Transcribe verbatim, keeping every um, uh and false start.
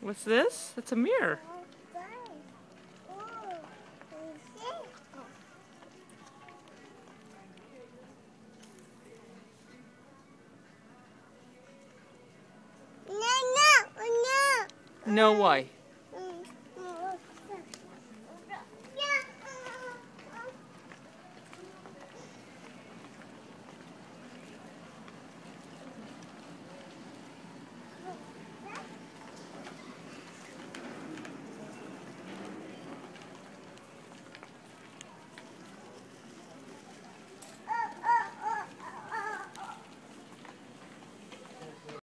What's this? That's a mirror. No, no, no. No, why?